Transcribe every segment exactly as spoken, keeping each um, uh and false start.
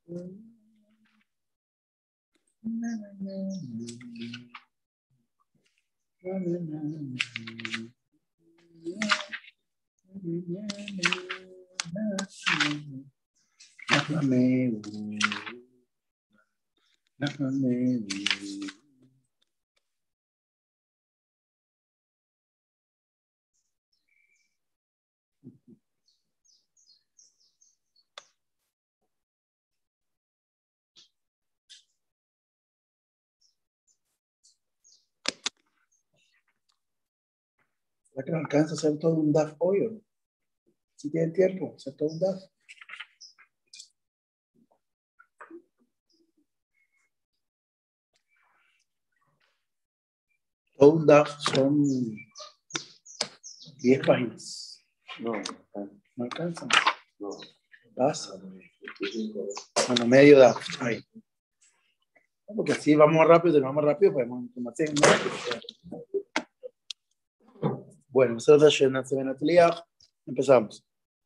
¿Será que no alcanza a hacer todo un D A F hoy o no? Si tienen tiempo, hacer todo un D A F. Todo un D A F son diez páginas. No, No alcanza. no. Pasa. Bueno, medio D A F. Ahí. Porque así vamos rápido, tenemos rápido, podemos tomarse en Bueno, empezamos.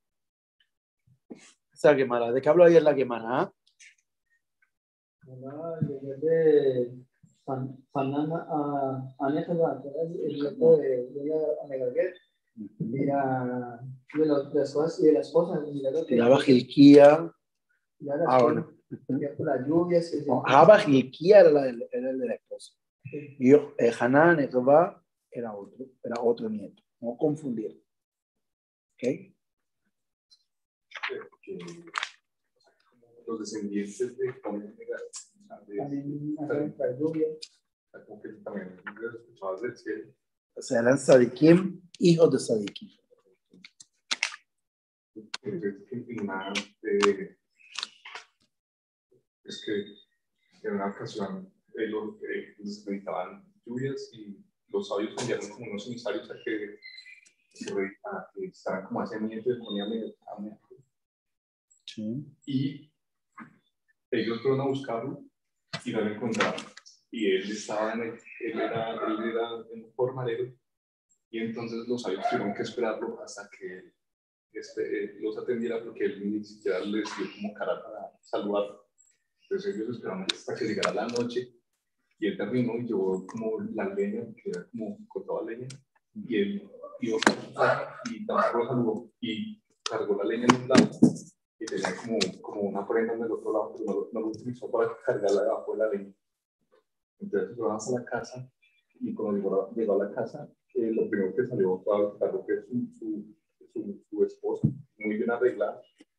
Esa Gemara, ¿de qué habló ayer la Gemara? ¿Ah? de Fanana a Anejala, el nieto de Anegaguet, y a de las cosas y de la esposa. Tiraba Gilquía. Ah, bueno. La lluvia. Jaba Gilquía era, la de, era el de la esposa. Y yo, eh, Hanan, Etová, era otro, era otro nieto. No confundir. ¿Ok? Los descendientes de también la lluvia. Como que también los escuchabas del cielo. O sea, eran Sadikim, hijos de Sadikim. Una, eh, es que en una ocasión ellos eh, necesitaban lluvias y los sabios enviaron como unos emisarios a que, a que estaban como ese nieto de ponía medio. Sí. Y ellos fueron a buscarlo y no lo encontraron. Y él estaba en el, él era, él era un formarero y entonces los sabios tuvieron que esperarlo hasta que este, eh, los atendiera porque él ni siquiera les dio como cara para saludarlo. Entonces ellos esperaron hasta que llegara la noche y él terminó y llevó como la leña, que era como cortaba leña, y él iba a y tampoco lo saludó y cargó la leña en un lado y tenía como, como una prenda en el otro lado, pero no, no lo utilizó para cargarla debajo de la leña. Entonces llegó hasta la casa y cuando llegó, llegó a la casa, eh, lo primero que salió fue a buscar lo que es su, su, su, su esposa, muy bien arreglada.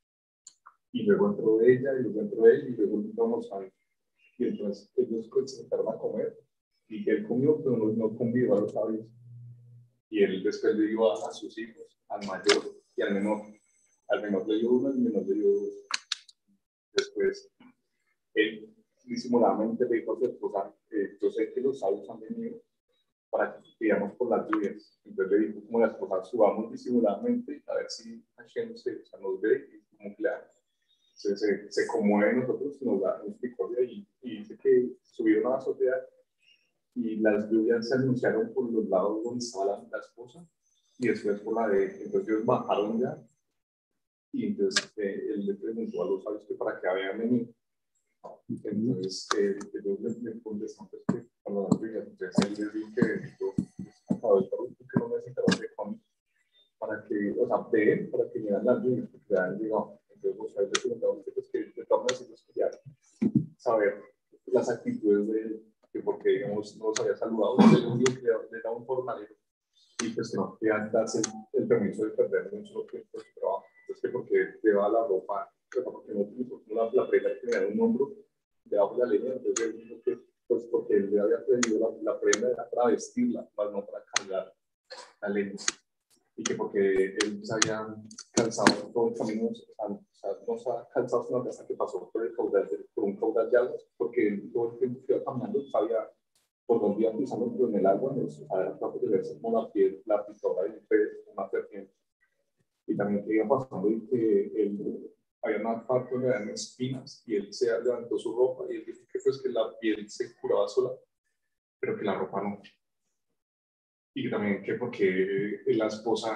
Y luego entró ella, y luego entró él, y luego entramos a Y entonces ellos se sentaron a comer, y él comió, pero no, no convivió a los sabios. Y él después le dio a, a sus hijos, al mayor y al menor. Al menor le dio uno, al menor le dio dos. Después, él disimuladamente le dijo a su esposa, eh, yo sé que los sabios han venido para que pidamos por las lluvias. Entonces le dijo, como la esposa, subamos disimuladamente a ver si Hashem se, o sea, nos ve y como que le se, se, se conmueve en nosotros, nos da misericordia y, y dice que subieron a la azotea y las lluvias se anunciaron por los lados donde estaba la, la esposa y después por la de, entonces ellos bajaron ya y entonces eh, él le preguntó a los sabios que para qué habían venido. Entonces eh, ellos le, le contestaron pues, que cuando las lluvias, entonces él les dijo que yo acabo de estar que no necesitaban de cómic para que, o sea, de él, para que miran las lluvias, porque ya han llegado. Entonces, o sea, yo preguntaba pues, que de todas maneras ellos querían saber las actitudes de él, que porque, digamos, no los había saludado, el único que era un formalero, y pues que no querían darse el, el permiso de perder mucho tiempo de su trabajo. Entonces, que porque llevaba la ropa, porque no utilizó la, la prenda que tenía en un hombro, debajo de la leña, entonces él dijo que, pues porque él le había pedido la, la prenda era para vestirla, más no para cargar la leña. Y que porque él se había cansado todo el camino, o sea, no se ha cansado sino hasta que pasó por, el caudal, por un caudal de aguas, porque él todo el tiempo que iba caminando sabía por dónde iba pisando, pero en el agua, no sé, a ver, para verse como la piel, la picadura de un pez, una serpiente. Y también que iba pasando y que él, había una parte donde había espinas, y él se levantó su ropa, y él dijo que, pues, que la piel se curaba sola, pero que la ropa no. Y también que porque la esposa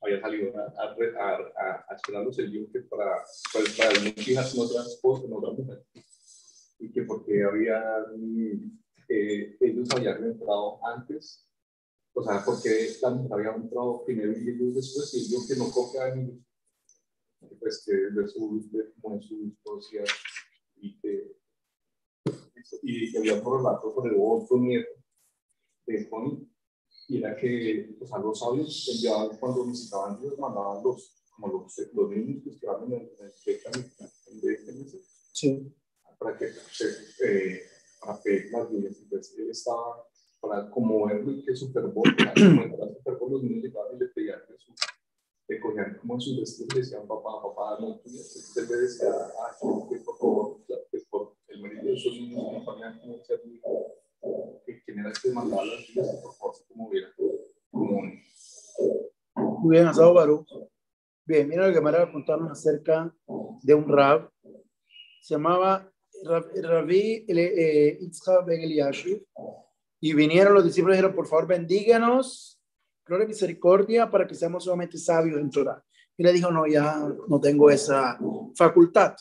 había salido a, a, a, a esperarlos el yunque para, pues, para no fijarse en otra esposa, en otra mujer. Y que porque había, eh, ellos habían entrado antes, o sea, porque la mujer había entrado primero y ellos después, y el yunque no copia a niños. Pues que de su, de, como en su historia, y que y que había prolato con el otro nieto de Tony, y era que pues, a los sabios enviaban cuando visitaban Dios, mandaban los, como los, los niños que estaban en el de Sí. para que eh, para pedir las lluvias. Entonces él estaba para como verlo que Super Bowl, para Super Bowl los niños llegaban y le pedían que su le cogían como sus vestidos y le decían papá, papá, no tú. Entonces le decía, ah, que por favor, que por el mérito de esos niños que ponían como ser que quién era el que mandaba las vidas, que por favor se conmoviera como un... Muy bien, Asado Baruch. Bien, mira lo que me va a contarnos acerca de un rab. Se llamaba Rabbi eh, Yitzhak ben Eliashiv. Y vinieron los discípulos y dijeron, por favor, bendíganos, gloria y misericordia, para que seamos solamente sabios en Torah. Y le dijo, no, ya no tengo esa facultad.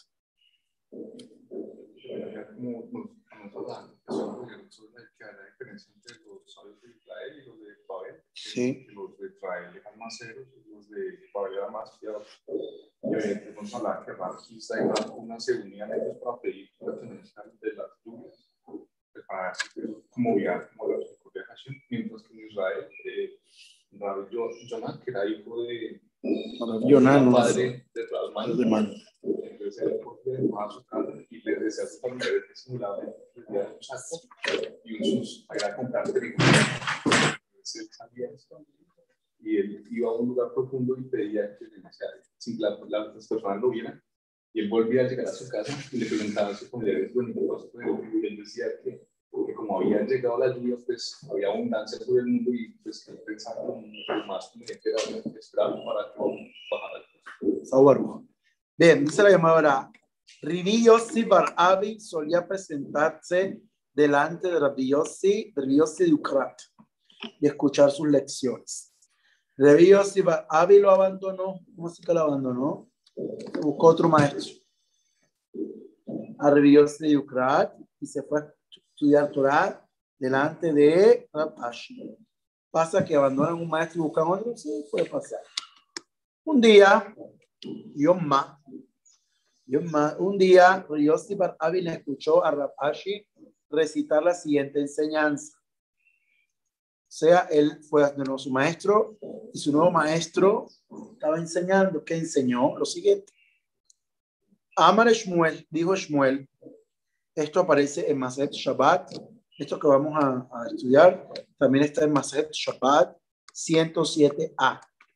Como nos hablan, sobre la diferencia entre los sabios de Israel y los de Babel. Sí. Los de Israel eran más ceros y los de Babel eran más fiados. Y evidentemente nos hablan que Raquista y Racuna se unían ellos para pedir pertenencia de las lluvias, para como viajar como la misericordia de Hashem, mientras que en Israel, eh, Rabbi Jonah, que era hijo de Jonah, padre de Rasman, entonces él fue a su casa y le decía a sus familiares que simulaban el día de un saco y un sus para ir a comprar trigo. Entonces él sabía esto y él iba a un lugar profundo y pedía que o sea, si la, la, las personas lo vieran, y él volvía a llegar a su casa y le preguntaba a sus familiares, bueno, y él decía que, que como habían llegado las lluvias, pues había abundancia sobre el mundo y pues que él pensaba que más conveniente era esperar para que bajara el costo. Bien, dice la llamadora, Rabbi Yossi Bar Abi solía presentarse delante de Rabbi Yossi, de Rabbi Yossi de Ukrat, y escuchar sus lecciones. Rabbi Yossi Bar Abi lo abandonó. ¿Cómo así que lo abandonó? Buscó otro maestro, a Rabbi Yossi de Ukrat, y se fue a estudiar Torah delante de Rab Ashi. ¿Pasa que abandonan un maestro y buscan otro? Sí, puede pasar. Un día, Yom Ma, Yom Ma, un día, Rabbi Yossi Bar Abi le escuchó a Rab Ashi recitar la siguiente enseñanza. O sea, él fue de nuevo su maestro y su nuevo maestro estaba enseñando. ¿Qué enseñó? Lo siguiente. Amar Shmuel, dijo Shmuel, esto aparece en Maset Shabbat, esto que vamos a, a estudiar, también está en Maset Shabbat ciento siete a.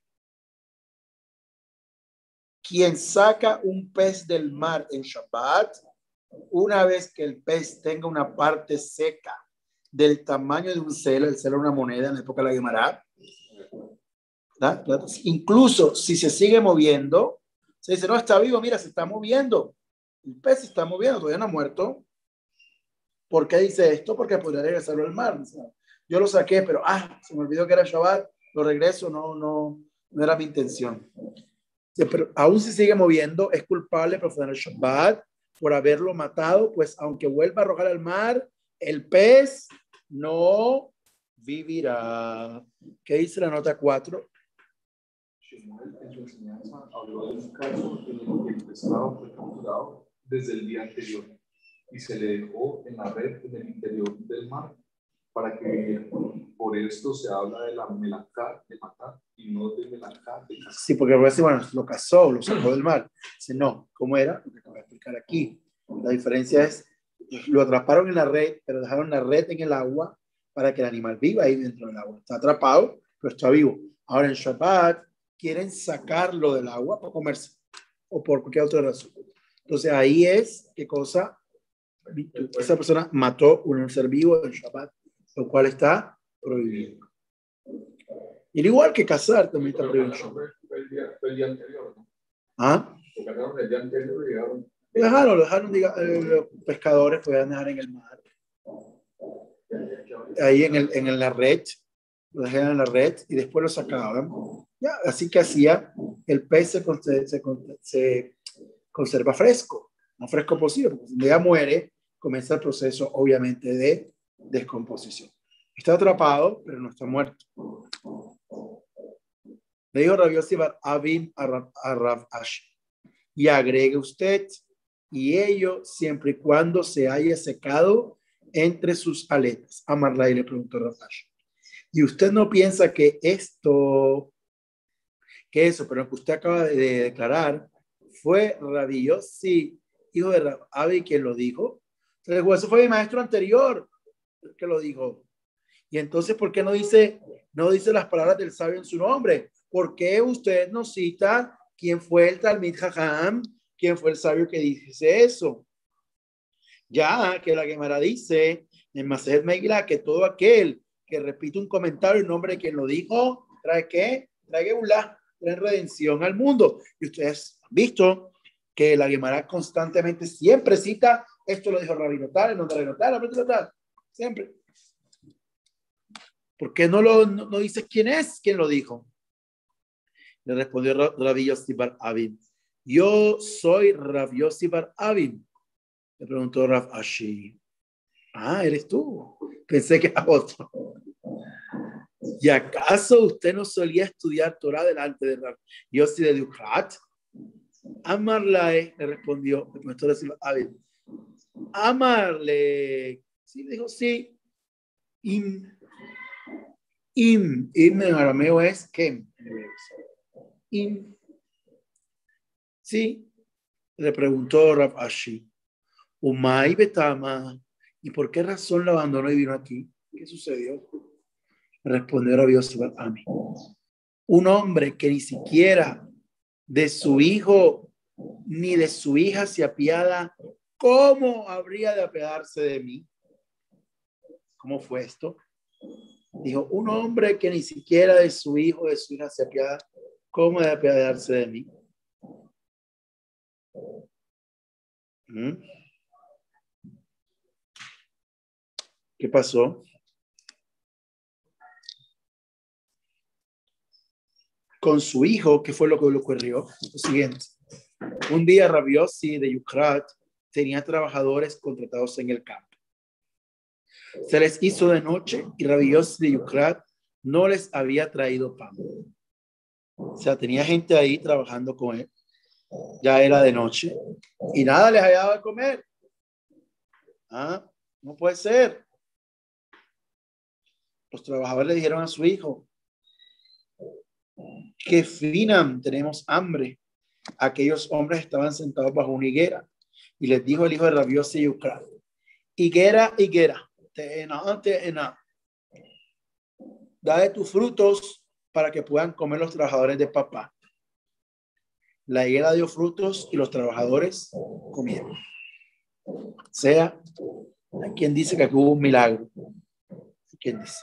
Quien saca un pez del mar en Shabbat, una vez que el pez tenga una parte seca del tamaño de un celo, el celo era una moneda en la época de la Guemará, ¿verdad? Incluso si se sigue moviendo, se dice, no, está vivo, mira, se está moviendo, el pez se está moviendo, todavía no ha muerto. ¿Por qué dice esto? Porque podría regresarlo al mar. Yo lo saqué, pero ah, se me olvidó que era Shabbat, lo regreso, no, no, no era mi intención. Sí, pero aún si sigue moviendo, es culpable profanar el Shabbat por haberlo matado, pues aunque vuelva a arrojar al mar, el pez no vivirá. ¿Qué dice la nota cuatro? Shemuel en su enseñanza habló de un caso en el que el pescado fue capturado desde el día anterior y se le dejó en la red en el interior del mar para que viviera. Por esto se habla de la melacá de matar y no de melacá de cazar. Sí, porque parece, bueno, lo cazó, lo sacó del mar. Dice, no, ¿cómo era? Lo que te voy a explicar aquí. La diferencia es, lo atraparon en la red, pero dejaron la red en el agua para que el animal viva ahí dentro del agua. Está atrapado, pero está vivo. Ahora en Shabbat quieren sacarlo del agua para comerse o por cualquier otra razón. Entonces ahí es, ¿qué cosa? Esa persona mató un ser vivo en Shabbat, lo cual está prohibido. Y al igual que cazar también está prohibido. El día, el día anterior, ¿no? ¿Ah? Lo ganaron el día anterior y llegaron. Lo dejaron, lo dejaron, diga, eh, los pescadores podían dejar en el mar. Ahí en, el, en la red, lo dejaron en la red y después lo sacaban. Y Ya, así que hacía, el pez se, se, se, se conserva fresco, más fresco posible, porque cuando ya muere, comienza el proceso, obviamente, de descomposición. Está atrapado, pero no está muerto. Le dijo Rabbi Yossi bar Abin a Rav Ashi, y agregue usted, y ello siempre y cuando se haya secado entre sus aletas. Amarla, y le preguntó Rav Ashi. Y usted no piensa que esto, que eso, pero lo que usted acaba de declarar, fue Rabbi Yossi, hijo de Rav Abi, quien lo dijo. Entonces, eso fue mi maestro anterior que lo dijo. Y entonces, ¿por qué no dice, no dice las palabras del sabio en su nombre? ¿Por qué usted nos cita quién fue el Talmid Jajam, quién fue el sabio que dice eso? Ya que la Gemara dice en Masejet Megillah que todo aquel que repite un comentario en nombre de quien lo dijo, ¿trae qué? Trae Geulah, trae redención al mundo. Y ustedes han visto que la Gemara constantemente siempre cita, esto lo dijo Rabino tal, el nombre de Rabino tal, el nombre de tal, siempre. ¿Por qué no, lo, no, no dice quién es quien lo dijo? Le respondió Rabbi Yossi bar Abin. Yo soy Rabbi Yossi bar Abin. Le preguntó Rav Ashi. Ah, eres tú. Pensé que era otro. ¿Y acaso usted no solía estudiar Torah delante de Rav Yossi de Dukat? Amarle, le respondió el profesor Yossi Abin. Amarle. Sí, le dijo sí. Im. Im. Im en arameo es Kem. Im. Sí. Le preguntó Rav Ashi. Umay Betama. ¿Y por qué razón lo abandonó y vino aquí? ¿Qué sucedió? Respondió Rabbi Yossi bar Ami. Un hombre que ni siquiera de su hijo ni de su hija se apiada, ¿cómo habría de apiadarse de mí? ¿Cómo fue esto? Dijo, un hombre que ni siquiera de su hijo o de su hija se apiada, ¿cómo de apiadarse de mí? ¿Mm? ¿Qué pasó? Con su hijo, ¿qué fue lo que le ocurrió? Lo siguiente. Un día Rabbi Yossi de Yukrat tenía trabajadores contratados en el campo. Se les hizo de noche y Rabbi Yossi de Yukrat no les había traído pan. O sea, tenía gente ahí trabajando con él. Ya era de noche y nada les había dado de comer. Ah, no puede ser. Los trabajadores le dijeron a su hijo, que finam, tenemos hambre. Aquellos hombres estaban sentados bajo una higuera y les dijo el hijo de Rabbi Yossi de Yukrat, higuera, higuera, teena, teena, da de tus frutos para que puedan comer los trabajadores de papá. La higuera dio frutos y los trabajadores comieron. O sea, hay quien dice que aquí hubo un milagro. ¿Quién dice?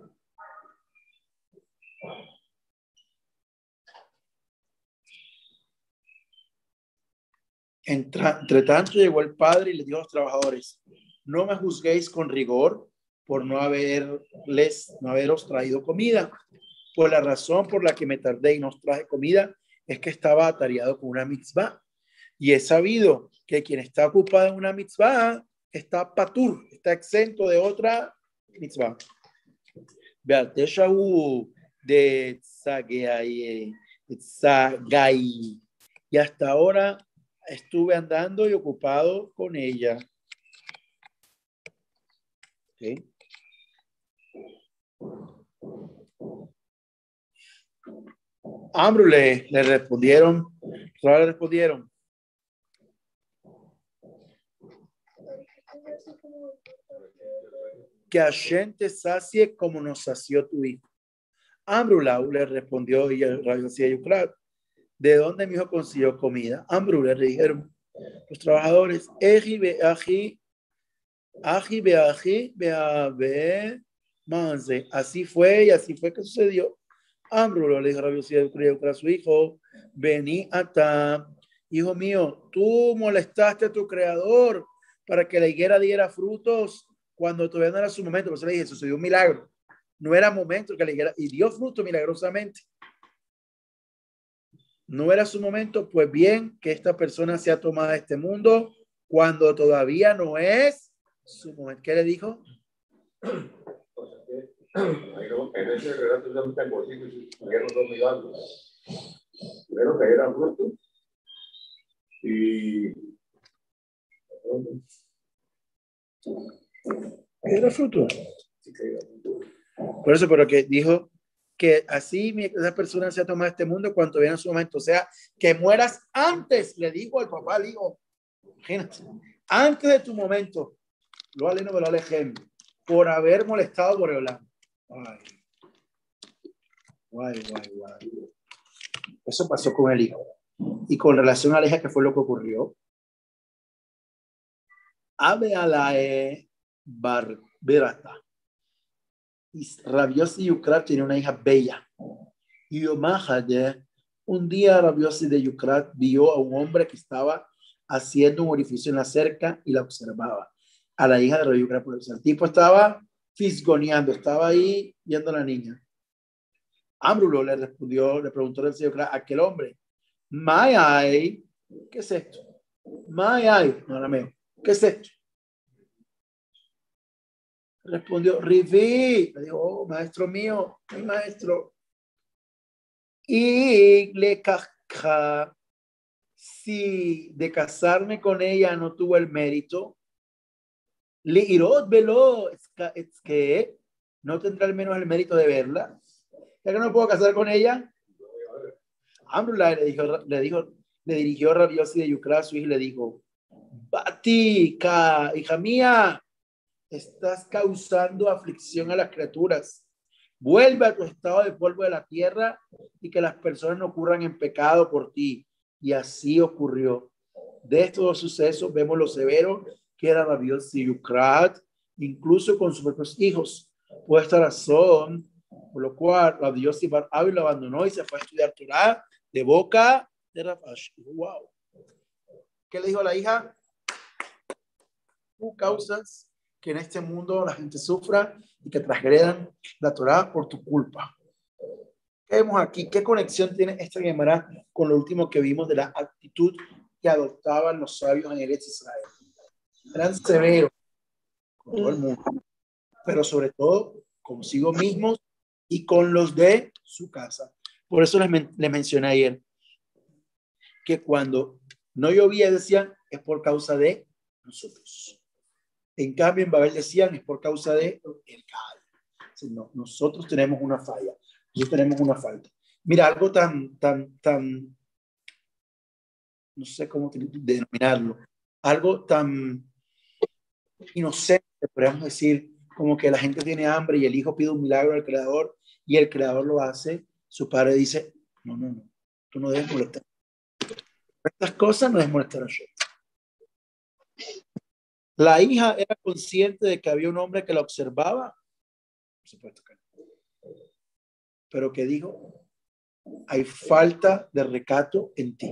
Entra, entre tanto llegó el padre y le dijo a los trabajadores, no me juzguéis con rigor por no haberles, no haberos traído comida. Pues la razón por la que me tardé y no os traje comida es que estaba atareado con una mitzvah. Y he sabido que quien está ocupado en una mitzvah está patur, está exento de otra mitzvah. Beateshahu de Tzagai. Y hasta ahora estuve andando y ocupado con ella. ¿Okay? Ambro le, le respondieron, le respondieron. Que Hashem te sacie como nos sació tu hijo. Ambrulau le respondió y el Rabbi Yossi de Yukrat, ¿de dónde mi hijo consiguió comida? Ambru le dijeron los trabajadores, Eji be aji, aji be aji be abe manze. Así fue y así fue que sucedió. Ambru le dijo a Rabbi Yossi de Yukrat a su hijo, vení ata, hijo mío, tú molestaste a tu creador para que la higuera diera frutos cuando todavía no era su momento. Por eso le dije, sucedió un milagro. No era momento que la higuera, y dio fruto milagrosamente. no era su momento, pues bien, que esta persona sea tomada de este mundo cuando todavía no es su momento. ¿Qué le dijo? En ese relato ya me tengo primero dos mil años. Primero que eran frutos y Era fruto. Por eso, pero que dijo que así esa persona se ha tomado este mundo cuando viene su momento. O sea, que mueras antes, le dijo al papá, le dijo, imagínate, antes de tu momento, lo aleno me lo alejem, por haber molestado por el Olam. Ay, guay, guay, guay. Eso pasó con el hijo. Y con relación a la hija, ¿qué fue lo que ocurrió? Abe alae bar berata. Rabbi Yossi Yukrat tenía una hija bella. Y un día Rabbi Yossi de Yukrat vio a un hombre que estaba haciendo un orificio en la cerca y la observaba. A la hija de Rabbi Yukrat. El tipo estaba fisgoneando, estaba ahí viendo a la niña. Amrulo le respondió, le preguntó al señor Yukrat a aquel hombre, Mayay, ¿qué es esto? Mayay, no arameo, ¿qué es esto? Respondió, Rivi, le dijo, oh, maestro mío, mi maestro. Y le caja, si de casarme con ella no tuvo el mérito, le irot velo, es que no tendrá al menos el mérito de verla. Ya que no puedo casar con ella. Amrullah le dijo, le dijo, le dirigió a Rabbi Yossi de Yukra a su hija y le dijo, Batika, hija mía, estás causando aflicción a las criaturas. Vuelve a tu estado de polvo de la tierra y que las personas no ocurran en pecado por ti. Y así ocurrió. De estos dos sucesos vemos lo severo que era Rabbi Yossi Yukrat, incluso con sus propios hijos. Por esta razón, por lo cual Rabbi Yossi Bar Abi lo abandonó y se fue a estudiar Torah de boca de Rafash. Wow. ¿Qué le dijo a la hija? Tú causas que en este mundo la gente sufra y que transgredan la Torah por tu culpa. ¿Qué vemos aquí? ¿Qué conexión tiene esta Gemara con lo último que vimos de la actitud que adoptaban los sabios en Eretz Israel? Eran severos con todo el mundo, pero sobre todo consigo mismos y con los de su casa. Por eso les, men les mencioné ayer que cuando no llovía decían es por causa de nosotros. En cambio, en Babel decían es por causa de el Kaal. No, nosotros tenemos una falla, nosotros tenemos una falta. Mira, algo tan, tan, tan, no sé cómo denominarlo, algo tan inocente, podríamos decir, como que la gente tiene hambre y el hijo pide un milagro al creador y el creador lo hace. Su padre dice, no, no, no, tú no debes molestar. Estas cosas no debes molestar a yo. La hija era consciente de que había un hombre que la observaba. Por supuesto que no. Pero que dijo, hay falta de recato en ti.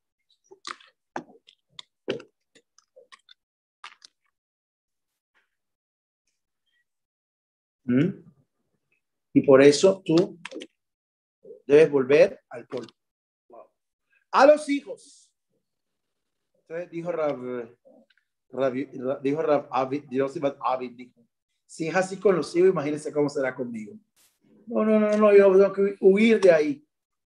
¿Mm? Y por eso tú debes volver al polvo. Wow. A los hijos. Entonces dijo Rab, Rab, dijo Rab Abid, Dios Abid, dijo, si es así con los hijos, imagínense cómo será conmigo. No, no, no, no, yo tengo que huir de ahí.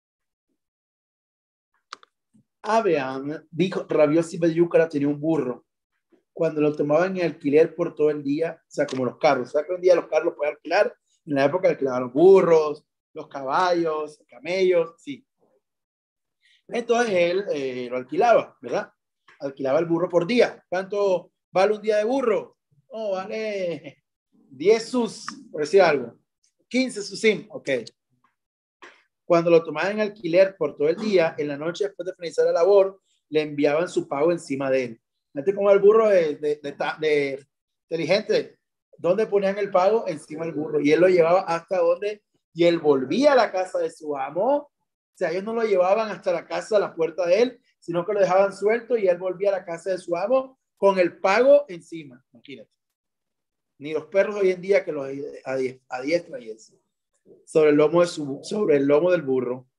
Abraham dijo, Rabbi Yossi ben Yukra tenía un burro. Cuando lo tomaban en alquiler por todo el día, o sea, como los carros, o sea, que un día los carros pueden alquilar, en la época alquilaban los burros, los caballos, los camellos, sí. Entonces él eh, lo alquilaba, ¿verdad? Alquilaba el burro por día. ¿Cuánto vale un día de burro? Oh, vale diez sus, por decir algo. quince susim, ok. Cuando lo tomaban en alquiler por todo el día, en la noche después de finalizar la labor, le enviaban su pago encima de él. Fíjate como el burro de, de, de, de inteligente. ¿Dónde ponían el pago? Encima del burro. Y él lo llevaba hasta donde, y él volvía a la casa de su amo. O sea, ellos no lo llevaban hasta la casa, a la puerta de él, sino que lo dejaban suelto y él volvía a la casa de su amo con el pago encima. Imagínate. Ni los perros hoy en día que los adiestran y eso. Sobre el lomo de su, sobre el lomo del burro.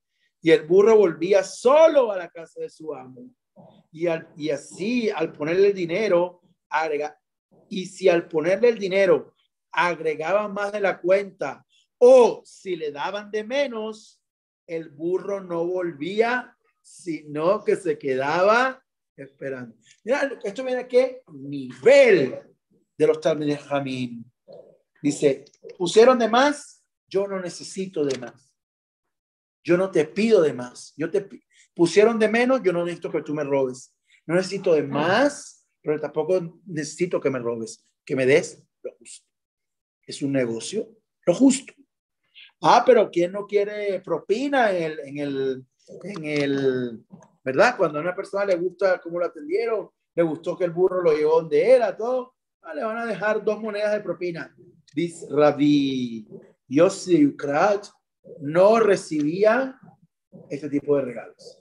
y el burro volvía solo a la casa de su amo. Y, al, y así, al ponerle el dinero, agrega, y si al ponerle el dinero agregaban más de la cuenta o si le daban de menos, el burro no volvía, sino que se quedaba esperando. Mira, esto viene a qué nivel de los Talmidei Jajamim. Dice, pusieron de más, yo no necesito de más. Yo no te pido de más. Yo te pusieron de menos, yo no necesito que tú me robes. No necesito de más, pero tampoco necesito que me robes. Que me des lo justo. Es un negocio, lo justo. Ah, pero ¿quién no quiere propina en el, en el, en el, ¿verdad? Cuando a una persona le gusta cómo lo atendieron, le gustó que el burro lo llevó donde era, todo, ah, le van a dejar dos monedas de propina. Dice Rabbi Yossi Ukrat, no recibía este tipo de regalos.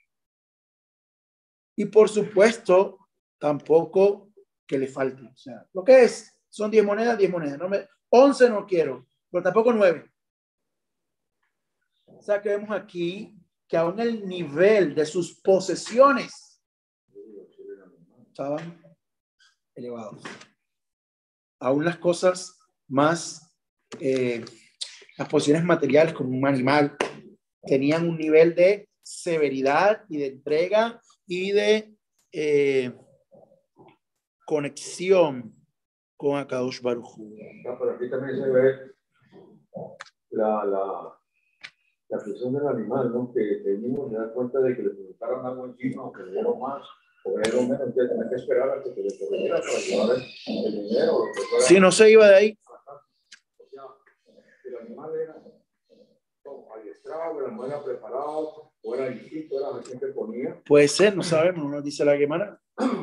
Y por supuesto, tampoco que le falte. O sea, lo que es, son diez monedas, diez monedas. No me, once no quiero, pero tampoco nueve. O sea, que vemos aquí que aún el nivel de sus posesiones estaban elevados. Aún las cosas más, eh, las posesiones materiales como un animal, tenían un nivel de severidad y de entrega y de eh, conexión con Akadosh Baruj Hu. No, pero aquí también se ve la, la, la presión del animal, ¿no? Que el mismo se da cuenta de que le preguntaron algo encima, aunque le dieron más, o le dieron menos, entonces tenía que esperar a que se le corrigiera para llevar el, el dinero. O lo que fuera. Si no se iba de ahí. O sea, el animal era no, adiestrado, el animal era preparado, o era instinto, era la gente que ponía. Puede ser, no sabemos, no nos dice la Gemara.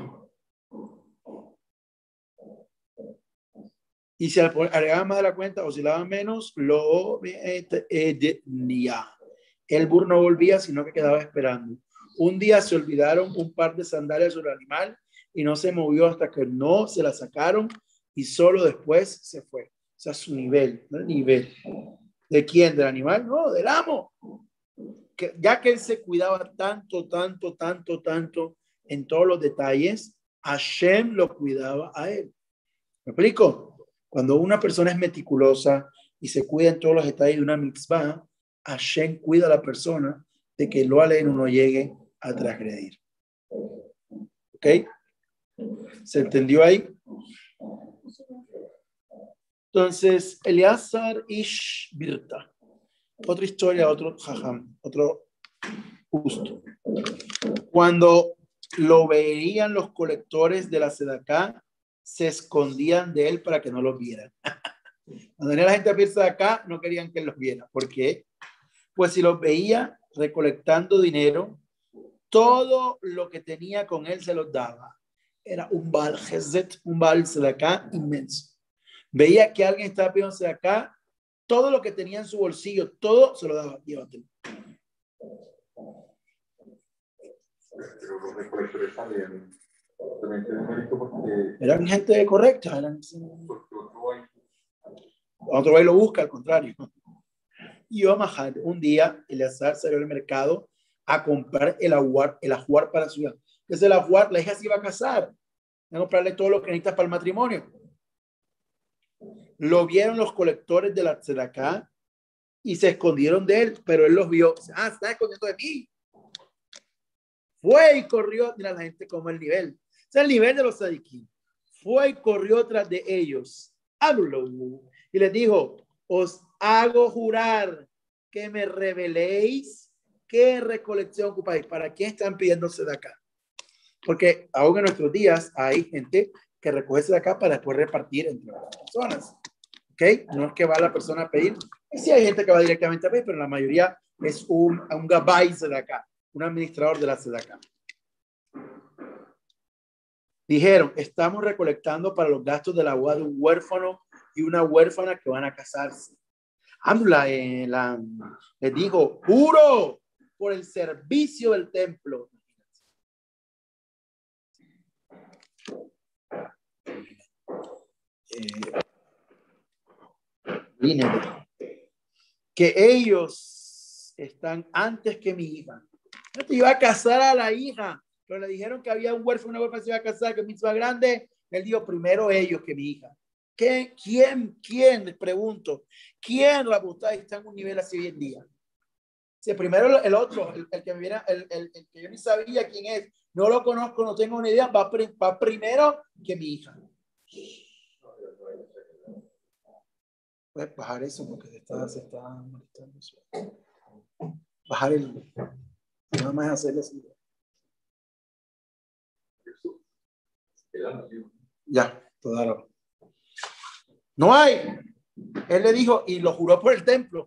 Y si agregaban más de la cuenta o si le daban menos, lo ednía. El burro no volvía, sino que quedaba esperando. Un día se olvidaron un par de sandalias sobre el animal y no se movió hasta que no se la sacaron y solo después se fue. O sea, su nivel, ¿no? El nivel. ¿De quién? ¿Del animal? No, del amo. Que, ya que él se cuidaba tanto, tanto, tanto, tanto en todos los detalles, Hashem lo cuidaba a él. ¿Me explico? Cuando una persona es meticulosa y se cuida en todos los detalles de una mitzvah, Hashem cuida a la persona de que lo aleino no llegue a transgredir. ¿Ok? ¿Se entendió ahí? Entonces, Eleazar Ish Birta. Otra historia, otro jajam, otro justo. Cuando lo veían los colectores de la Sedaká, se escondían de él para que no los vieran. Cuando venía la gente a pedir Sedaká, no querían que él los viera. ¿Por qué? Pues si los veía recolectando dinero, todo lo que tenía con él se los daba. Era un Baal Hesed, un Baal Sedaká inmenso. Veía que alguien estaba pidiendo Sedaká, todo lo que tenía en su bolsillo, todo se lo daba. Llévatelo. Pero los recolectores también, también tienen mérito porque... Eran gente correcta. Eran... Porque otro hay... Otro ahí lo busca, al contrario. Y Omahad, un día, Eleazar salió al mercado a comprar el ajuar, el ajuar para su hija. ¿Qué es el ajuar? La hija se iba a casar. A comprarle todo lo que necesita para el matrimonio. Lo vieron los colectores de la Tzedaká y se escondieron de él, pero él los vio. Ah, se está escondiendo de mí. Fue y corrió. Mira la gente como el nivel. Es el nivel de los tzadikim. Fue y corrió tras de ellos. Habló y les dijo: os hago jurar que me reveléis qué recolección ocupáis. ¿Para quién están pidiéndose de acá? Porque aún en nuestros días hay gente que recoge de acá para después repartir entre las personas. ¿Ok? No es que va la persona a pedir. Y sí hay gente que va directamente a pedir, pero la mayoría es un, un gabay de acá, un administrador de la Sedaká. Dijeron: estamos recolectando para los gastos de la boda de un huérfano y una huérfana que van a casarse. Amla eh, la, les dijo: juro por el servicio del templo. Eh, que ellos están antes que mi hija. Yo te iba a casar a la hija, pero le dijeron que había un huérfano, una huérfana se iba a casar, que mitzvah grande. Él dijo, primero ellos que mi hija. ¿Qué, ¿Quién, quién, les pregunto, quién, Rabotay, está en un nivel así hoy en día? Si primero el otro, el, el que me viera, el, el, el que yo ni sabía quién es, no lo conozco, no tengo ni idea, va, va primero que mi hija. Puedes bajar eso porque se está, se está molestando. Bajar el, nada más hacerle así. Ya, toda. No hay. Él le dijo y lo juró por el templo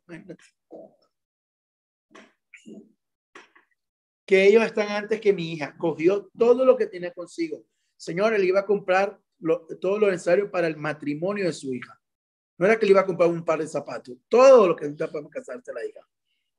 que ellos están antes que mi hija. Cogió todo lo que tenía consigo. Señor, él iba a comprar lo, todo lo necesario para el matrimonio de su hija. No era que le iba a comprar un par de zapatos. Todo lo que necesita para casarse la hija.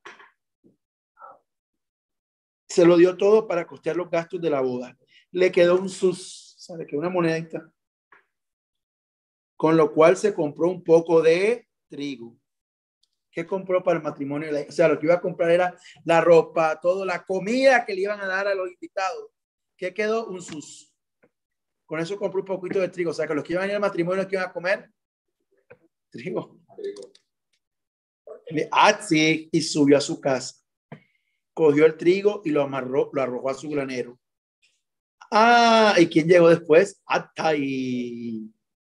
Se lo dio todo para costear los gastos de la boda. Le quedó un sus, ¿sabe qué? Una monedita. Con lo cual se compró un poco de trigo. ¿Qué compró para el matrimonio? O sea, lo que iba a comprar era la ropa, toda la comida que le iban a dar a los invitados. ¿Qué quedó? Un sus. Con eso compró un poquito de trigo. O sea, que los que iban a ir al matrimonio, ¿qué iban a comer? Trigo. Ah, sí, y subió a su casa. Cogió el trigo y lo amarró, lo arrojó a su granero. Ah, ¿y quién llegó después? Atai.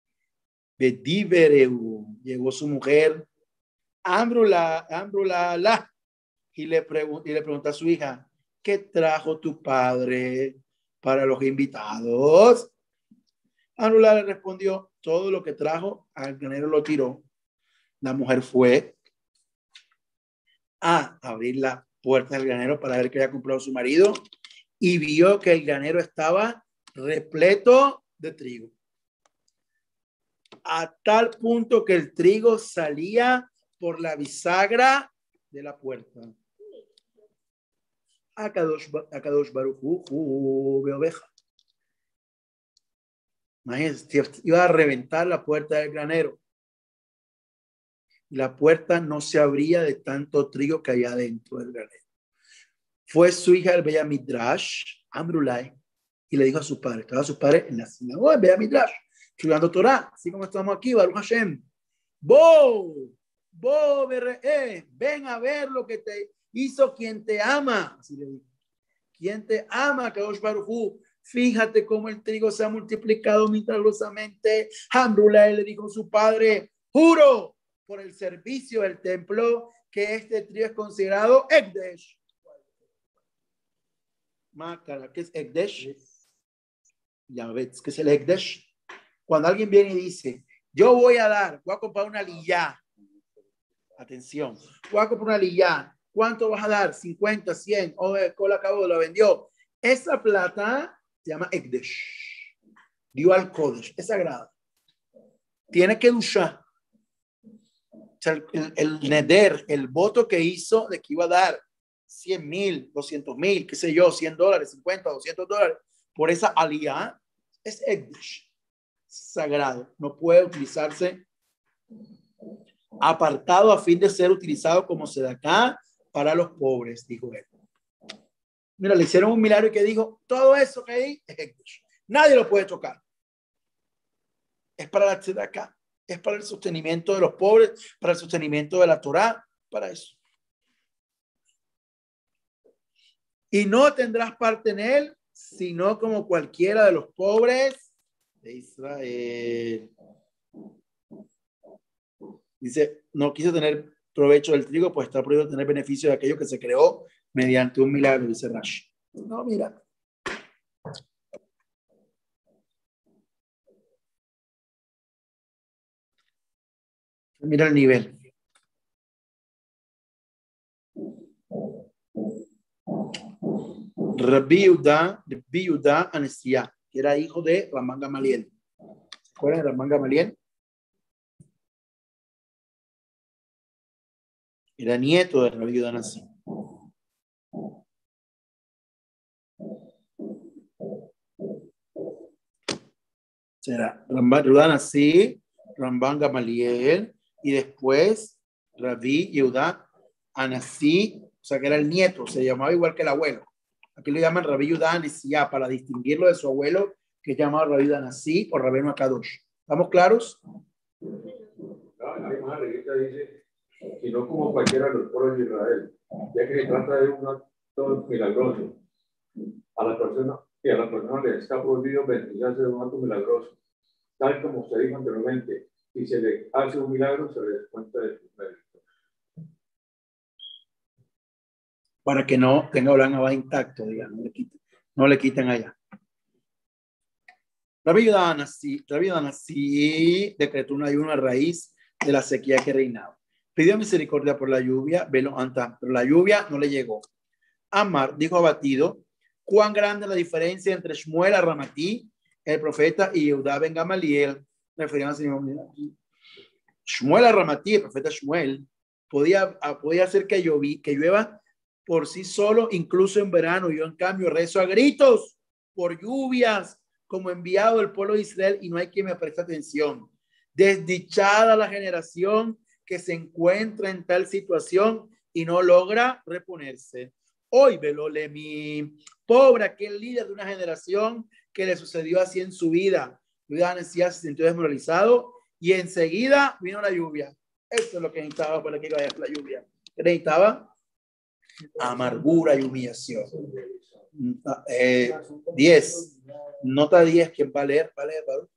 Bedibereu. Llegó su mujer. Ambrula, Ambrula, la. Y le, pregun y le preguntó a su hija, ¿qué trajo tu padre para los invitados? Ambrula le respondió, todo lo que trajo, al granero lo tiró. La mujer fue a abrir la puerta del granero para ver qué había comprado su marido y vio que el granero estaba repleto de trigo. A tal punto que el trigo salía por la bisagra de la puerta. Akadosh Baruj Hu ve oveja. Imagínense, iba a reventar la puerta del granero. La puerta no se abría de tanto trigo que había dentro del granero. Fue su hija el Beit Midrash, Amrulai, y le dijo a su padre, estaba su padre en la sinagoga del Beit Midrash, estudiando Torah, así como estamos aquí, Baruch Hashem. Bo, bo, eh, ven a ver lo que te hizo quien te ama. Así le dijo. Quien te ama, Kadosh Baruj Hu. Fíjate cómo el trigo se ha multiplicado milagrosamente. Amrulai le dijo a su padre, juro por el servicio del templo que este trigo es considerado Ekdesh. Mácara, ¿qué es Ekdesh? Ya ves, ¿qué es el Ekdesh? Cuando alguien viene y dice, yo voy a dar, voy a comprar una liyá. Atención, voy a comprar una liyá. ¿Cuánto vas a dar? cincuenta, cien. O Col acabó, lo vendió. Esa plata se llama Ekdesh. Dio al Kodesh, es sagrada. Tiene que dushar. O sea, el, el neder, el voto que hizo de que iba a dar cien mil, doscientos mil, qué sé yo, cien dólares, cincuenta, doscientos dólares, por esa aliyah, es Ekdesh, sagrado, no puede utilizarse apartado a fin de ser utilizado como sedacá para los pobres, dijo él. Mira, le hicieron un milagro que dijo, todo eso que hay es Ekdesh, nadie lo puede tocar, es para la sedacá, es para el sostenimiento de los pobres, para el sostenimiento de la Torá, para eso. Y no tendrás parte en él, sino como cualquiera de los pobres de Israel. Dice, no quiso tener provecho del trigo, pues está prohibido tener beneficio de aquello que se creó mediante un milagro, dice Rashi. No, mira. Mira el nivel. Rabbi Yehuda, Rabbi Yehuda Anasía, que era hijo de Ramán Gamaliel. ¿Se acuerdan de Ramán Gamaliel? Era nieto de Rabbi Yehuda Anasía. Será Ramán Yehuda Anasí, Ramán Gamaliel y después Rabbi Yehuda Anasí, o sea que era el nieto, se llamaba igual que el abuelo. Aquí lo llaman Rabí Yudá Anasíah para distinguirlo de su abuelo, que es llamado Rabí Anasí o Rabbeinu Akadosh. ¿Estamos claros? Hay una leyenda dice, y no como cualquiera de los pueblos de Israel, ya que se trata de un acto milagroso. A la persona, y a la persona le está prohibido beneficiarse de un acto milagroso. Tal como usted dijo anteriormente, si se le hace un milagro, se le descuenta de sus méritos. Para que no tenga Olam Abba intacto, digamos, no le quiten, no le quiten allá. Rabbi Yudá Anasí, Rabbi Yudá Anasí decretó un ayuno a raíz de la sequía que reinaba. Pidió misericordia por la lluvia, velo anta, pero la lluvia no le llegó. Amar dijo abatido, cuán grande la diferencia entre Shmuel Ramatí, el profeta, y Yehudá ben Gamaliel, refiriéndose a Shmuel Ramatí, el profeta Shmuel, podía, podía hacer que, lloví, que llueva por sí solo, incluso en verano. Yo en cambio rezo a gritos por lluvias, como enviado del pueblo de Israel, y no hay quien me preste atención. Desdichada la generación que se encuentra en tal situación y no logra reponerse. Hoy velole mi pobre aquel líder de una generación que le sucedió así en su vida. Yudá Anasíah se sintió desmoralizado y enseguida vino la lluvia. Eso es lo que necesitaba para que vaya la lluvia. ¿Qué necesitaba? Amargura y humillación. Eh, diez. Nota diez. ¿Quién va a leer? ¿Va a leer, Pablo?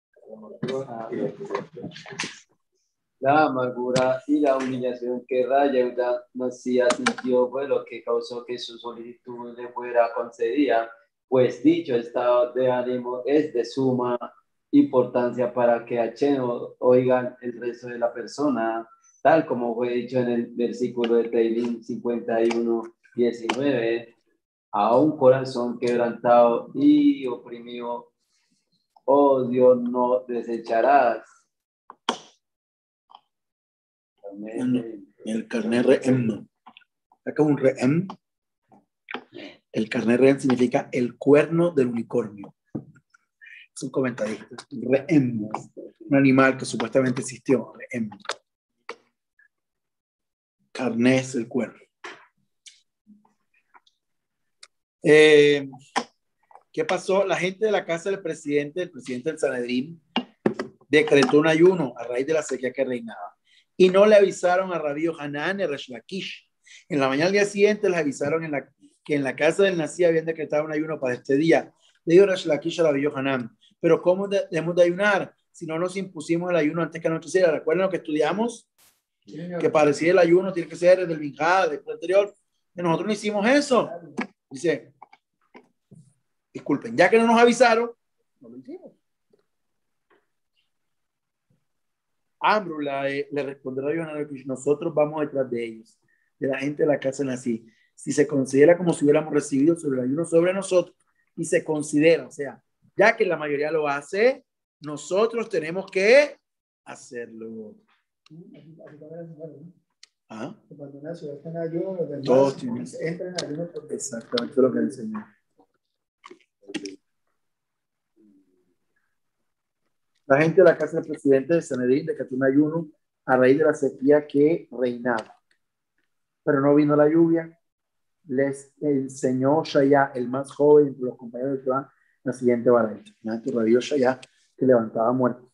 La amargura y la humillación que Yehudá Anasíah sintió fue lo que causó que su solicitud le fuera concedida, pues dicho estado de ánimo es de suma importancia para que Hashem oigan el resto de la persona, tal como fue dicho en el versículo de Tehilim cincuenta y uno, diecinueve, a un corazón quebrantado y oprimido, oh Dios, no desecharás. El carnet reem. Acá un reem. El carnet reem significa el cuerno del unicornio. Es un comentarista. Reem. Un animal que supuestamente existió. Reem. Carnet es el cuerno. Eh, ¿Qué pasó? La gente de la casa del presidente, el presidente del Sanedrín, decretó un ayuno a raíz de la sequía que reinaba. Y no le avisaron a Rabí Yohanan y a Resh Lakish. En la mañana del día siguiente les avisaron en la, que en la casa del Nasí habían decretado un ayuno para este día. Le dijo Resh Lakish a Rabí Yohanan, pero ¿cómo de, debemos de ayunar si no nos impusimos el ayuno antes que anocheciera? ¿Recuerdan lo que estudiamos? Que para decir el ayuno tiene que ser del Minjá, del anterior. Y nosotros no hicimos eso. Dice, disculpen, ya que no nos avisaron, no lo hicimos. Ambro le, le responderá a Yohanan, nosotros vamos detrás de ellos, de la gente de la casa nací. Si se considera como si hubiéramos recibido sobre el ayuno sobre nosotros, y se considera, o sea, ya que la mayoría lo hace, nosotros tenemos que hacerlo. ¿Ah? Cuando una ciudad está en ayuno, los demás Todos tienen. entran en ayuno. Exactamente lo que enseñó. La gente de la casa del presidente de Sanedrín decretó un ayuno a raíz de la sequía que reinaba. Pero no vino la lluvia. Les enseñó Shaya, el más joven entre los compañeros de Torah, la siguiente variante. Tu radio Shaya, que levantaba muertos.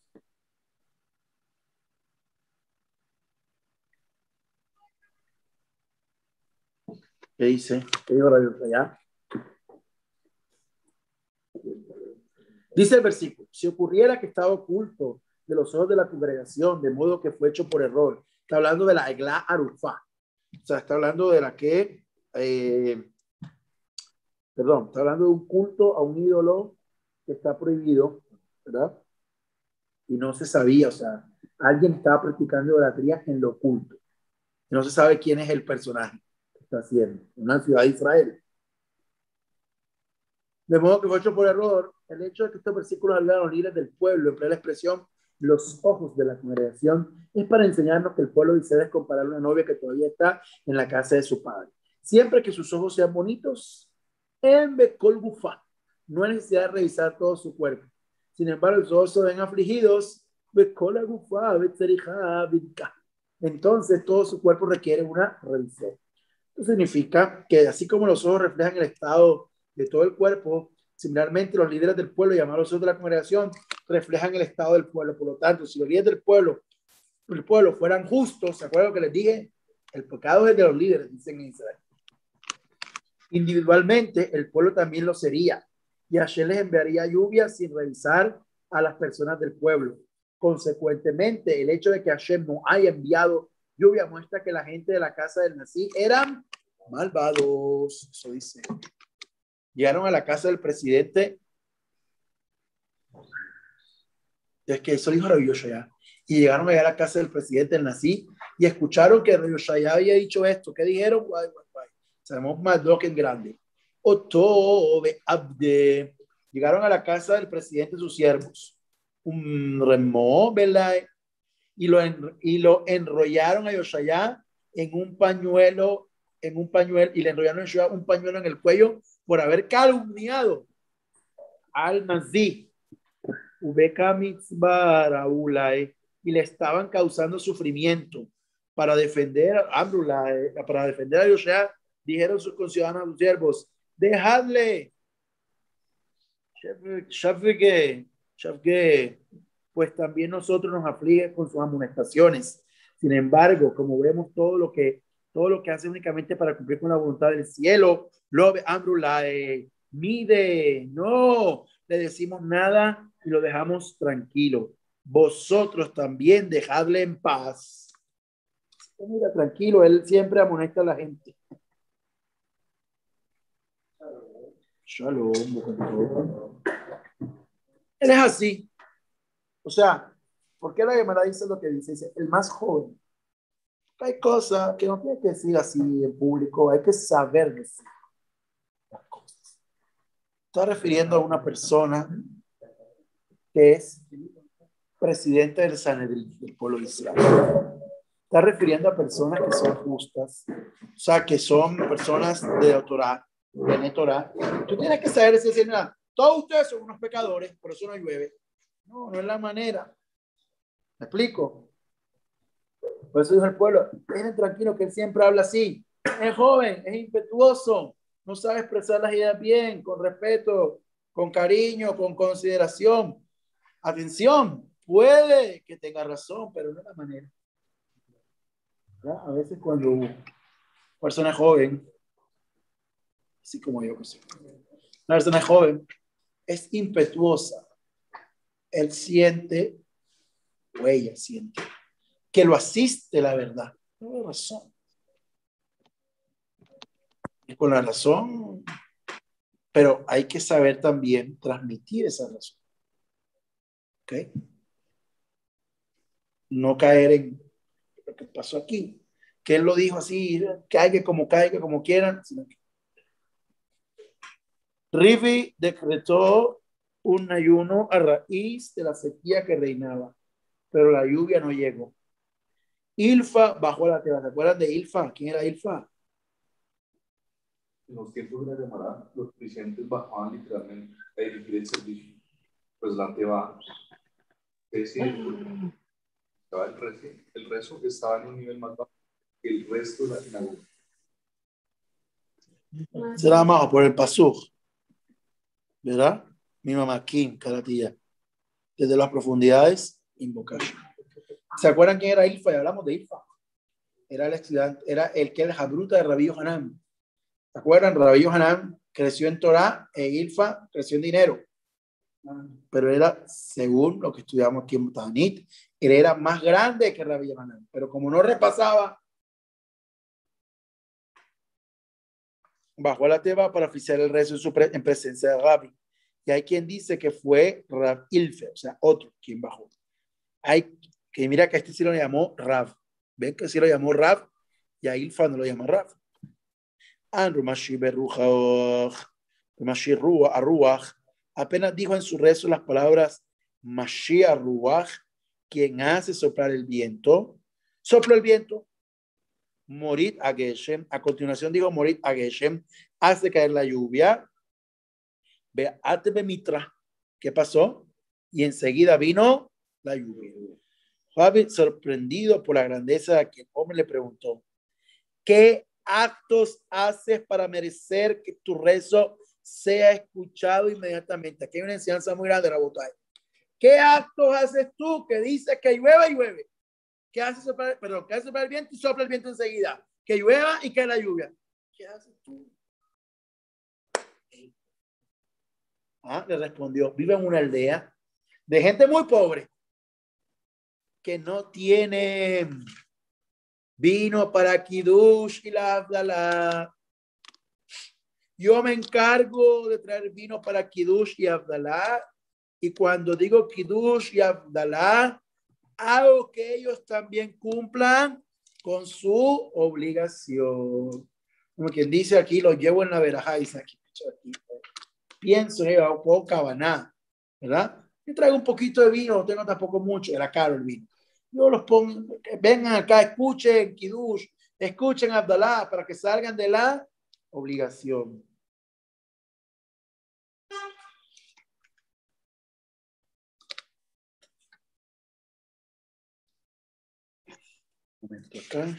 ¿Qué dice? ¿Qué dijo Radio Shaya? Dice el versículo, si ocurriera que estaba oculto de los ojos de la congregación, de modo que fue hecho por error, está hablando de la Egla Arufá, o sea, está hablando de la que, eh, perdón, está hablando de un culto a un ídolo que está prohibido, ¿verdad? Y no se sabía, o sea, alguien estaba practicando idolatría en lo oculto, y no se sabe quién es el personaje que está haciendo, en una ciudad de Israel. De modo que fue hecho por error. El hecho de que estos versículos hablan a los líderes del pueblo, emplea la expresión los ojos de la congregación, es para enseñarnos que el pueblo de Israel es comparable a una novia que todavía está en la casa de su padre. Siempre que sus ojos sean bonitos, en Bekol Gufá, no hay necesidad de revisar todo su cuerpo. Sin embargo, los ojos se ven afligidos, Bekol Gufá, Betzerijá, Bidká. entonces todo su cuerpo requiere una revisión. Esto significa que así como los ojos reflejan el estado de todo el cuerpo, similarmente los líderes del pueblo, llamados los ojos de la congregación, reflejan el estado del pueblo. Por lo tanto, si los líderes del pueblo, el pueblo fueran justos, ¿se acuerdan lo que les dije? El pecado es de los líderes, dicen en Israel. Individualmente, el pueblo también lo sería. Y Hashem les enviaría lluvia sin revisar a las personas del pueblo. Consecuentemente, el hecho de que Hashem no haya enviado lluvia muestra que la gente de la casa del Nací eran malvados. Eso dice. Llegaron a la casa del presidente. Es que eso dijo Rabbi Yoshaya. Y llegaron allá a la casa del presidente del Nací y escucharon que Rabbi Yoshaya había dicho esto. ¿Qué dijeron? Guay, guay, guay. Sabemos más lo que en grande. Otobe Abde. Llegaron a la casa del presidente y sus siervos. Un remo, ¿verdad? Y lo, en, y lo enrollaron a Yoshaya en un pañuelo, en un pañuelo, y le enrollaron a Yoshaya un pañuelo en el cuello por haber calumniado al Nazí. Ubeka mitzvah Raulai, y le estaban causando sufrimiento para defender a Amrulai, para defender a Yoshaya. Dijeron sus conciudadanos, sus siervos, dejadle, Shafge, Shafge, pues también nosotros nos aflige con sus amonestaciones. Sin embargo, como vemos todo lo que todo lo que hace únicamente para cumplir con la voluntad del cielo, lo ve Amrulai, mide, no le decimos nada y lo dejamos tranquilo. Vosotros también dejadle en paz. Mira, tranquilo, él siempre amonesta a la gente. Shalom. Él es así. O sea, ¿por qué la Gemara dice lo que dice? Dice, el más joven. Hay cosas que no tiene que decir así en público, hay que saber decir las cosas. Está refiriendo a una persona que es presidente del Sanedrín, del pueblo de Israel. Está refiriendo a personas que son justas, o sea, que son personas de la Torah, de la Torah. Tú tienes que saber decir, nada, todos ustedes son unos pecadores, por eso no llueve. No, no es la manera. ¿Me explico? Por eso dijo el pueblo, dejen tranquilo que él siempre habla así. Es joven, es impetuoso, no sabe expresar las ideas bien, con respeto, con cariño, con consideración. Atención, puede que tenga razón, pero no es la manera. ¿Ya? A veces cuando una persona joven, así como yo que soy, una persona joven es impetuosa, él siente, o ella siente, que lo asiste la verdad. No hay razón. Y con la razón, pero hay que saber también transmitir esa razón. ¿Ok? No caer en lo que pasó aquí, que él lo dijo así, caiga como caiga, como quieran, sino que Rivi decretó un ayuno a raíz de la sequía que reinaba, pero la lluvia no llegó. Ilfa bajó a la tierra. ¿Se acuerdan de Ilfa? ¿Quién era Ilfa? En los tiempos de la Gemara, los presidentes bajaban literalmente a dirigir el servicio. Pues la Teba, es decir, el rezo, el rezo estaba en un nivel más bajo que el resto de la sinagoga. Será más por el pasur, ¿verdad? Mi mamá Kim, cada día. Desde las profundidades, invocar. ¿Se acuerdan quién era Ilfa? Y hablamos de Ilfa. Era el estudiante, era el que era el jabruta de Rabbi Yohanan. ¿Se acuerdan? Rabbi Yohanan creció en Torah e Ilfa creció en dinero. Pero era, según lo que estudiamos aquí en Tanit, él era más grande que Rabbi Yohanan. Pero como no repasaba, bajó a la teba para oficiar el rezo en, su pre en presencia de Rabbi. Y hay quien dice que fue Rab Ilfe, o sea, otro quien bajó. Hay que mira que a este sí lo llamó Rab. Ven que sí lo llamó Rab y a Ilfa no lo llama Rab. Apenas dijo en su rezo las palabras Mashiach Ruach, quien hace soplar el viento, sopla el viento. Morit Ageshem, a continuación digo Morit Ageshem, hace caer la lluvia. Beate Mitra, ¿qué pasó? Y enseguida vino la lluvia. Rabbi, sorprendido por la grandeza de aquel hombre, le preguntó, ¿qué actos haces para merecer que tu rezo sea escuchado inmediatamente? Aquí hay una enseñanza muy grande, Rabotay. ¿Qué actos haces tú que dices que llueva y llueve? ¿Qué haces soplar, perdón, ¿qué haces soplar el viento y sopla el viento enseguida? Que llueva y que la lluvia. ¿Qué haces tú? Ah, le respondió, vive en una aldea de gente muy pobre que no tiene vino para Kiddush y la Abdalá. Yo me encargo de traer vino para Kiddush y Abdalá, y cuando digo Kiddush y Abdalá, hago que ellos también cumplan con su obligación. Como quien dice aquí, lo llevo en la verajá, dice aquí, aquí. Pienso, eh, un poco cabaná, ¿verdad? Yo traigo un poquito de vino, no tengo tampoco mucho, era caro el vino. Yo los pongo, vengan acá, escuchen Kiddush, escuchen Abdalá, para que salgan de la obligación. Un momento acá.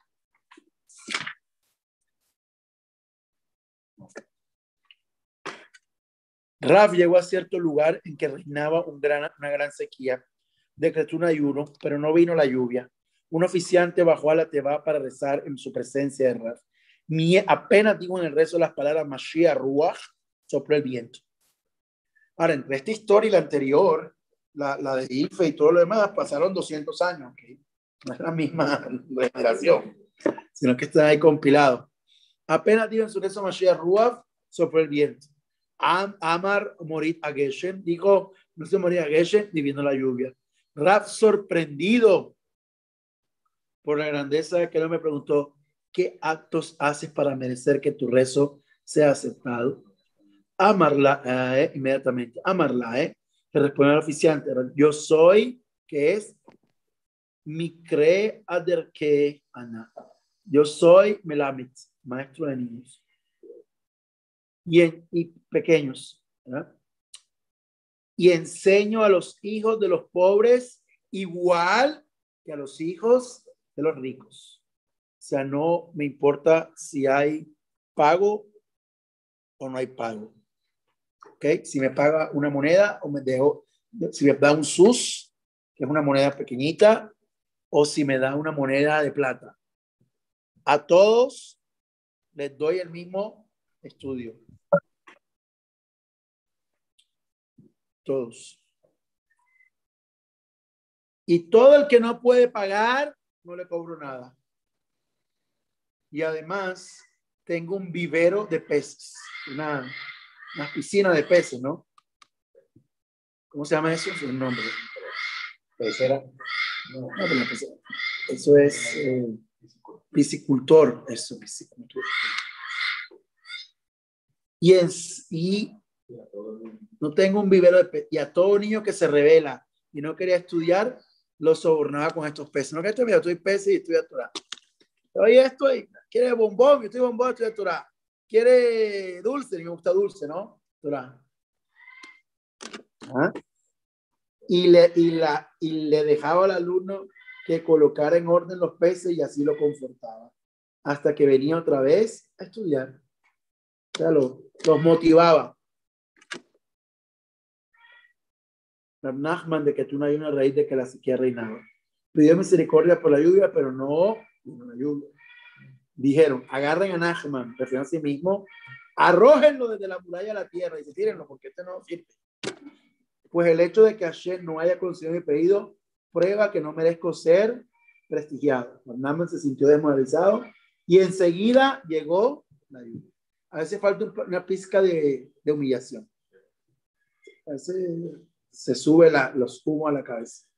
Rav llegó a cierto lugar en que reinaba un gran, una gran sequía. Decretó un ayuno, pero no vino la lluvia. Un oficiante bajó a la teba para rezar en su presencia de Rav. Ni apenas digo en el rezo las palabras Mashiach Ruach, sopló el viento. Ahora, entre esta historia y la anterior, la, la de Ife y todo lo demás, pasaron doscientos años. ¿Okay? No es la misma generación, sino que está ahí compilado. Apenas digo en su rezo Mashiach Ruach, sopló el viento. Am, Amar Morit Ageshen dijo, no se moría Ageshen ni vino la lluvia. Rav, sorprendido por la grandeza de que él me preguntó, ¿qué actos haces para merecer que tu rezo sea aceptado? Amarla, eh, inmediatamente, Amarla, eh, le respondió al oficiante, yo soy, que es Mikre Aderke Ana. Yo soy Melamit, maestro de niños. Y, en, y pequeños, ¿verdad? Y enseño a los hijos de los pobres igual que a los hijos de los ricos. O sea, no me importa si hay pago o no hay pago. ¿Ok? Si me paga una moneda o me dejo, si me da un sus, que es una moneda pequeñita, o si me da una moneda de plata. A todos les doy el mismo estudio. Todos. Y todo el que no puede pagar, no le cobro nada. Y además, tengo un vivero de peces, una, una piscina de peces, ¿no? ¿Cómo se llama eso? Es un nombre. ¿Pecera? No, no, pero la pecera. Eso es eh, piscicultor. Eso, piscicultor. Y, es, y no tengo un vivero de peces. Y a todo niño que se revela y no quería estudiar, lo sobornaba con estos peces. No que esto, mira, estoy peces y estoy atorado. Oye, estoy, quiere bombón, yo estoy bombón, estoy atorado. Quiere dulce, me gusta dulce, ¿no? Atorado. ¿Ah? Y, le, y, la, y le dejaba al alumno que colocara en orden los peces y así lo confortaba. Hasta que venía otra vez a estudiar. O sea, lo, los motivaba. Nachman de que tú no hay una raíz de que la sequía reinaba. Pidió misericordia por la lluvia, pero no, no la lluvia. Dijeron, agarren a Nachman, refirió a sí mismo, arrójenlo desde la muralla a la tierra y se tírenlo porque este no sirve. Pues el hecho de que Hashem no haya concedido mi pedido prueba que no merezco ser prestigiado. Nachman se sintió desmoralizado y enseguida llegó la lluvia. A veces falta una pizca de, de humillación. A veces se sube la, los humos a la cabeza.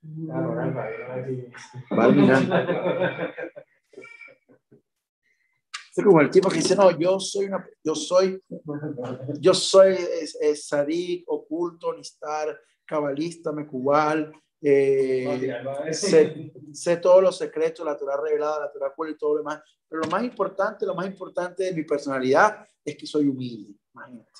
Es como el tipo que dice, no, yo soy una, yo soy, yo soy es, es sadik, oculto, nistar, cabalista, mecubal, eh, sé, sé todos los secretos, la Torah revelada, la Torah pura y todo lo demás. Pero lo más importante, lo más importante de mi personalidad es que soy humilde. Imagínate.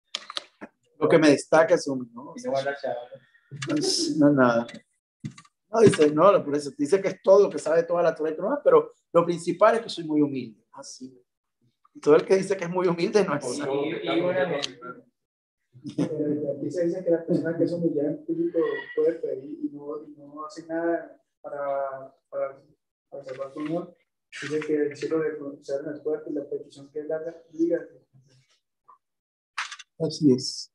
Lo que me destaca es humilde, ¿no? O sea, no, es, no es nada. No, dice, no, por eso dice que es todo, que sabe toda la Torah y todo, pero lo principal es que soy muy humilde. Así. Y todo el que dice que es muy humilde no es Y, y bueno, aquí se dice que la persona que es humillada en público puede pedir y no, y no hace nada para, para, para salvar su honor. Dice que el cielo de conocer las puertas y la petición que él haga, diga. Así es.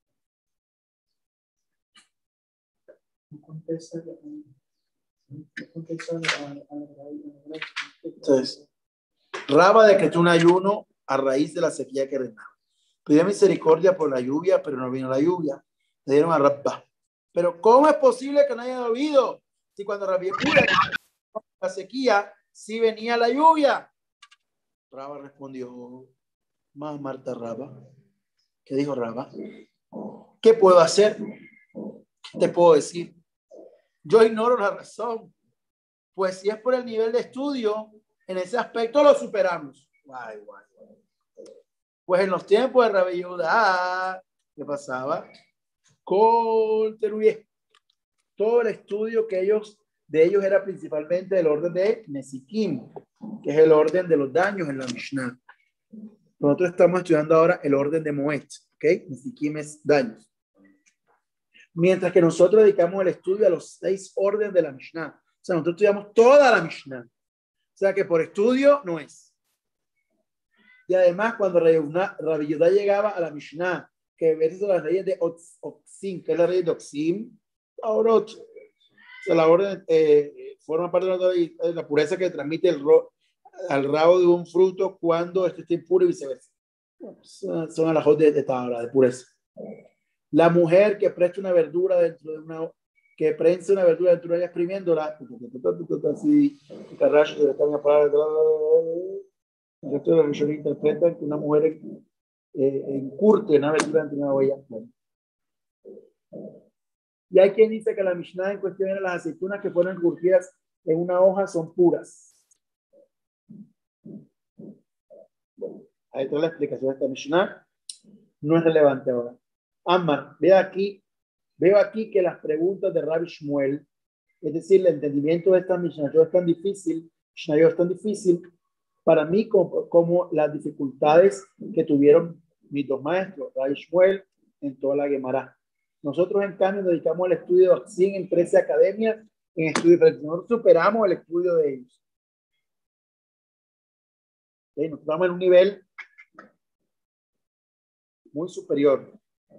No contesta, no contesta a, a, a, a, Entonces, Raba decretó un ayuno a raíz de la sequía que reinaba. Pidió misericordia por la lluvia, pero no vino la lluvia. Le dieron a Rabba. Pero ¿cómo es posible que no haya llovido? Si cuando Rabbi Yehuda la sequía, sí venía la lluvia. Raba respondió, más Marta Raba. ¿Qué dijo Raba? ¿Qué puedo hacer? ¿Qué te puedo decir? Yo ignoro la razón. Pues si es por el nivel de estudio, en ese aspecto lo superamos. Guay, guay, guay. Pues en los tiempos de Rabbi Yehuda, ¿qué pasaba? Con Teruye. Todo el estudio que ellos, de ellos era principalmente el orden de Nesikim, que es el orden de los daños en la Mishnah. Nosotros estamos estudiando ahora el orden de Moed, ¿ok? Nesikim es daños. Mientras que nosotros dedicamos el estudio a los seis órdenes de la Mishnah. O sea, nosotros estudiamos toda la Mishnah. O sea, que por estudio no es. Y además, cuando Rabbi Yehuda llegaba a la Mishnah, que versus las leyes de Oxim, que es la ley de Oxim, ahora, o sea, la orden eh, forma parte de la, de la pureza que transmite el ro, al rabo de un fruto cuando este está impuro y viceversa. Son, son alajot de, de tabla, de pureza. La mujer que presta una verdura dentro de una, que prensa una verdura dentro de ella exprimiéndola, así, el resto de la religión interpreta que una mujer eh, encurte una verdura dentro de una olla. Y hay quien dice que la Mishnah en cuestión de las aceitunas que fueron encurtidas en una hoja son puras. Bueno, ahí está la explicación de esta Mishnah. No es relevante ahora. Ammar, ve aquí, veo aquí que las preguntas de Rabbi Shmuel, es decir, el entendimiento de esta Mishnah es tan difícil, Mishnah es tan difícil para mí como, como las dificultades que tuvieron mis dos maestros, Rabbi Shmuel en toda la Gemara. Nosotros, en cambio, dedicamos al estudio de Oxim en trece academias, en estudios, nosotros superamos el estudio de ellos. ¿Sí? Nosotros estamos en un nivel muy superior.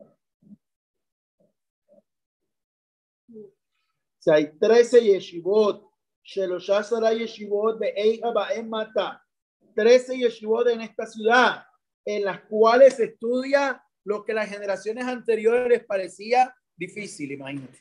O sea, hay trece yeshivot, Shelosha Sara yeshivot be'eija ba'em mata, trece yeshivot en esta ciudad, en las cuales se estudia lo que las generaciones anteriores les parecía difícil, imagínate.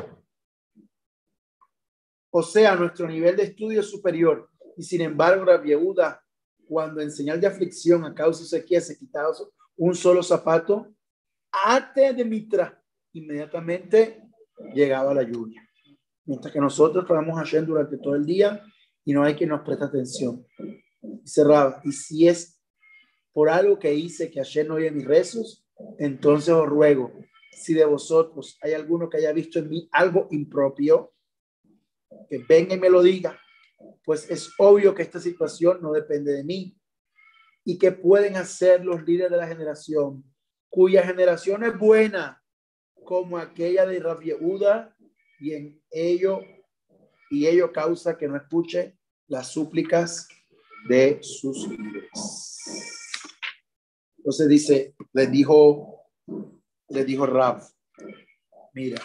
O sea, nuestro nivel de estudio es superior. Y sin embargo, Rabbi Yehuda, cuando en señal de aflicción a causa de sequía se quitaba un solo zapato, ate de mitra, inmediatamente llegaba la lluvia. Mientras que nosotros trabajamos Hashem durante todo el día y no hay quien nos preste atención. Y cerraba. Y si es por algo que hice que Hashem no oye mis rezos, entonces os ruego, si de vosotros hay alguno que haya visto en mí algo impropio, que venga y me lo diga, pues es obvio que esta situación no depende de mí. ¿Y qué pueden hacer los líderes de la generación, cuya generación es buena, como aquella de Rabbi Yehuda, y en ello, y ello causa que no escuche las súplicas de sus líderes? Entonces dice, le dijo, le dijo Rab, mira,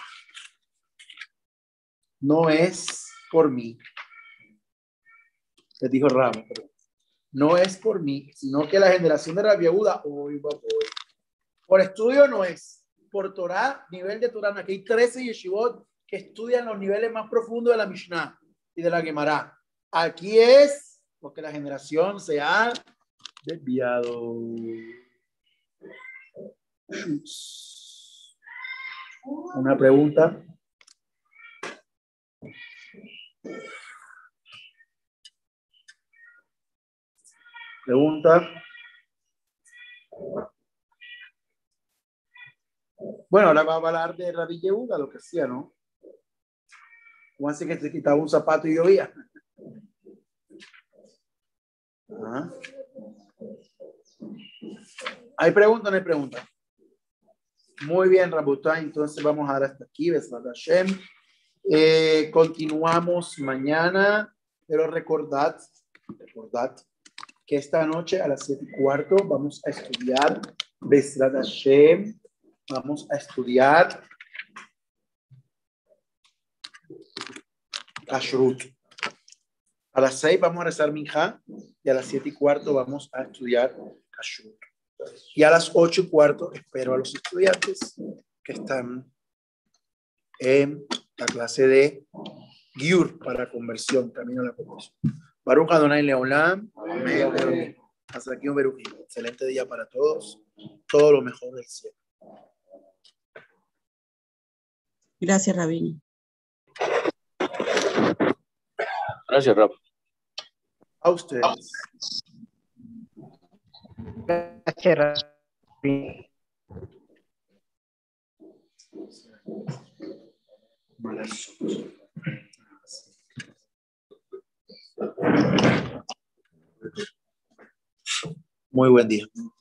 no es por mí, le dijo Rab, no es por mí, sino que la generación de Rabbi Yehuda, hoy va hoy, por estudio no es, por Torah, nivel de Torah, aquí hay trece yeshivot que estudian los niveles más profundos de la Mishnah y de la Gemara. Aquí es porque la generación se ha desviado. Una pregunta. Pregunta. Bueno, ahora va a hablar de Rabbi Yehuda, lo que hacía, ¿no? ¿Cómo así que te quitaba un zapato y llovía? Ajá. ¿Hay preguntas o no hay preguntas? Muy bien, Rabutá. Entonces vamos a dar hasta aquí. Besrat Hashem. Eh, continuamos mañana, pero recordad, recordad que esta noche a las siete y cuarto vamos a estudiar Besrat Hashem. Vamos a estudiar Kashrut. A las seis vamos a rezar Minjá y a las siete y cuarto vamos a estudiar Kashrut. Y a las ocho y cuarto espero a los estudiantes que están en la clase de Giur para conversión, camino a la conversión. Baruch Adonai Leolam. Amén. Hasta aquí un Berují. Excelente día para todos. Todo lo mejor del cielo. Gracias, Rabino. Gracias, Rab. A ustedes. Gracias, Rabino. Muy buen día.